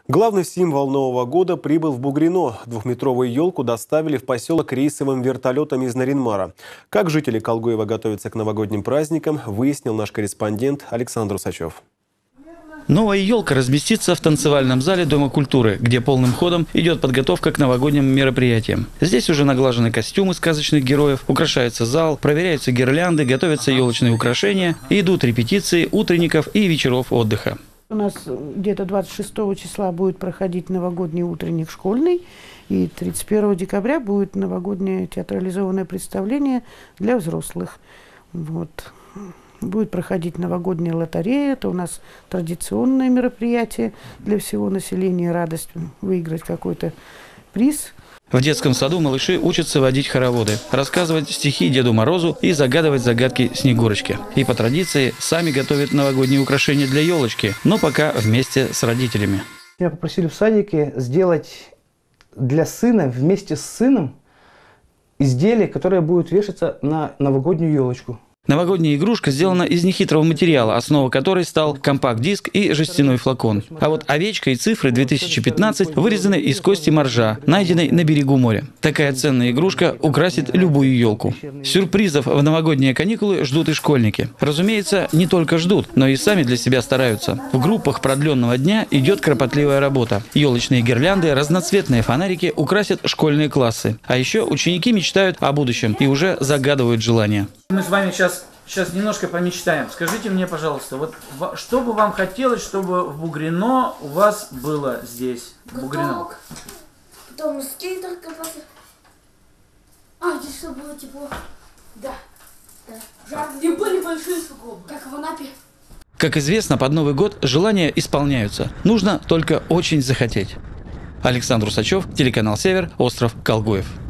Главный символ Нового года прибыл в Бугрино. Двухметровую елку доставили в поселок рейсовым вертолетом из Наринмара. Как жители Колгоева готовятся к новогодним праздникам, выяснил наш корреспондент Александр Усачев. Новая елка разместится в танцевальном зале Дома культуры, где полным ходом идет подготовка к новогодним мероприятиям. Здесь уже наглажены костюмы сказочных героев, украшается зал, проверяются гирлянды, готовятся елочные украшения, и идут репетиции утренников и вечеров отдыха. У нас где-то 26 числа будет проходить новогодний утренник школьный, и 31 декабря будет новогоднее театрализованное представление для взрослых. Вот. Будет проходить новогодняя лотерея, это у нас традиционное мероприятие для всего населения, радость выиграть какой-то приз. В детском саду малыши учатся водить хороводы, рассказывать стихи Деду Морозу и загадывать загадки Снегурочке. И по традиции сами готовят новогодние украшения для елочки, но пока вместе с родителями. Меня попросили в садике сделать для сына вместе с сыном изделие, которое будет вешаться на новогоднюю елочку. Новогодняя игрушка сделана из нехитрого материала, основа которой стал компакт-диск и жестяной флакон. А вот овечка и цифры 2015 вырезаны из кости моржа, найденной на берегу моря. Такая ценная игрушка украсит любую елку. Сюрпризов в новогодние каникулы ждут и школьники. Разумеется, не только ждут, но и сами для себя стараются. В группах продленного дня идет кропотливая работа. Елочные гирлянды, разноцветные фонарики украсят школьные классы. А еще ученики мечтают о будущем и уже загадывают желания. Мы с вами сейчас немножко помечтаем. Скажите мне, пожалуйста, вот что бы вам хотелось, чтобы в Бугрино у вас было здесь? Бугрино. Потом скейтер кататься. Здесь чтобы было тепло. Да. Жарко. И были большие сугробы, как в Анапе. Как известно, под Новый год желания исполняются. Нужно только очень захотеть. Александр Усачев, телеканал Север, остров Колгоев.